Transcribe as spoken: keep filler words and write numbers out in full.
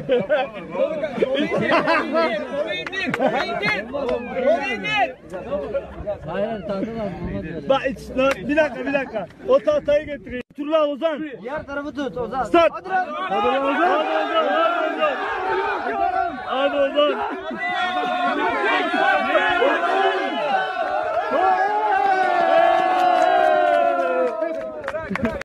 Hayır tadı var. Bak bir dakika bir dakika. O tahtayı getireyim. Dur lan Ozan. Diğer tarafı tut Ozan. Start. Hadi lan Ozan. Hadi Ozan. Hadi Ozan. Hadi Ozan.